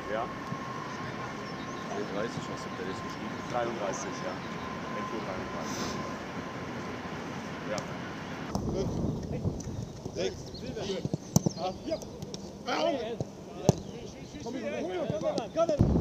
Ja. 33 hast du der ist geschrieben. 33, ja. Info 33. Ja. 6, 7, 8, 4. Komm, komm, komm, komm, komm, komm.